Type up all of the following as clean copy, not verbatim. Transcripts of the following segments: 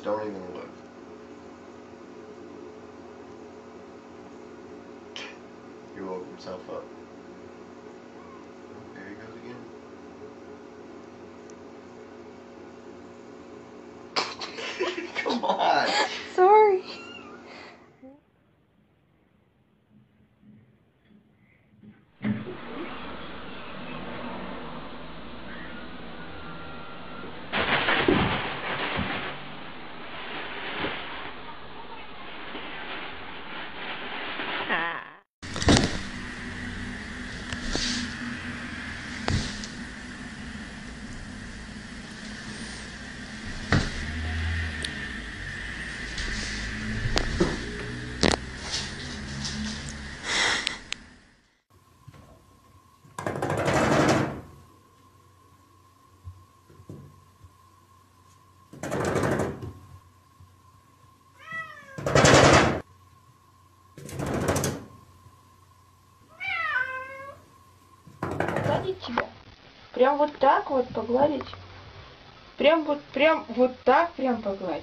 don't even look. You woke himself up. There he goes again. Come on. Sorry. Погладить тебя? Прям вот так вот погладить? Прям вот так прям погладить?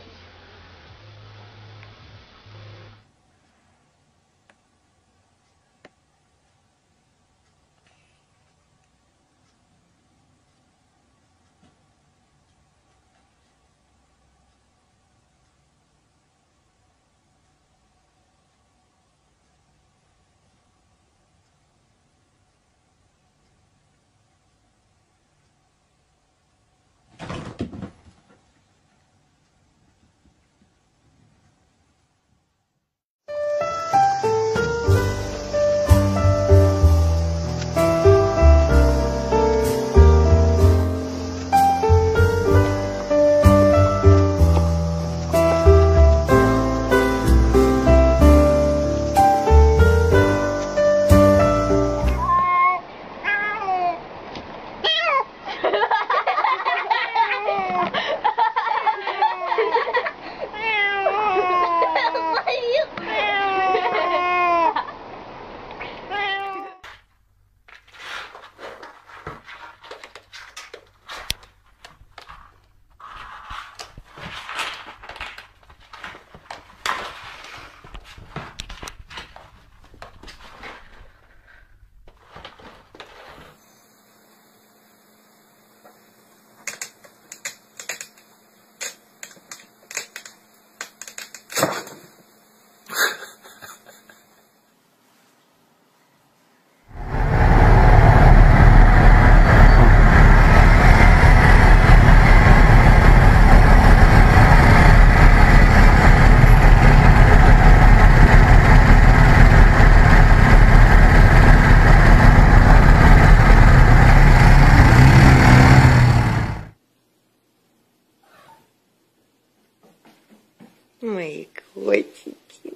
Мои котики.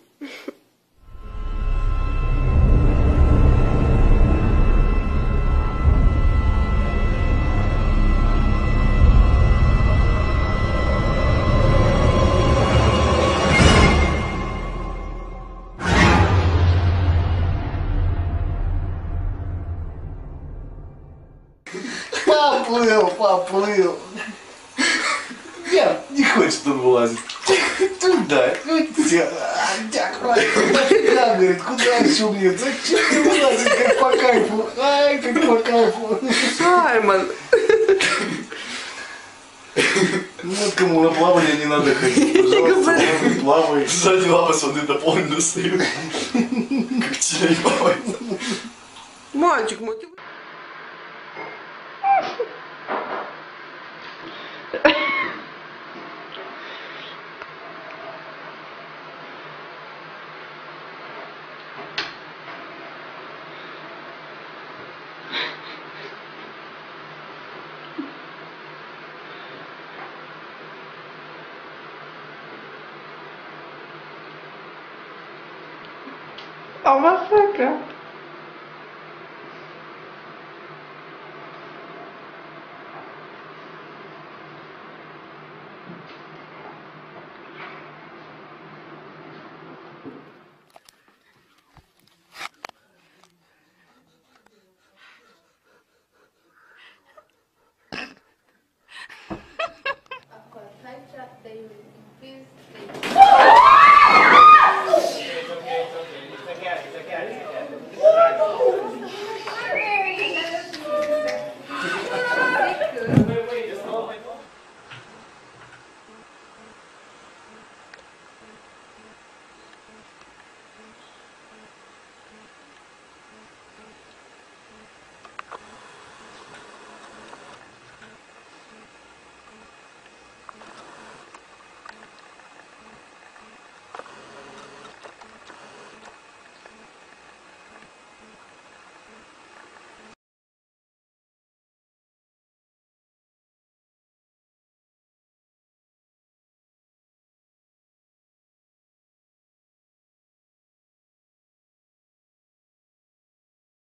Поплыл. Нет, не хочет он вылазить. Туда, да, говорит, куда еще мне? Зачем ты вылазить, как по кайфу? Ай, как по кайфу. Саймон. Вот кому на плавание не надо ходить, пожалуйста, он плавает. Сзади лапы смотри, дополнительно стоит. Как чай плавает. Мальчик мой, ты... А масака?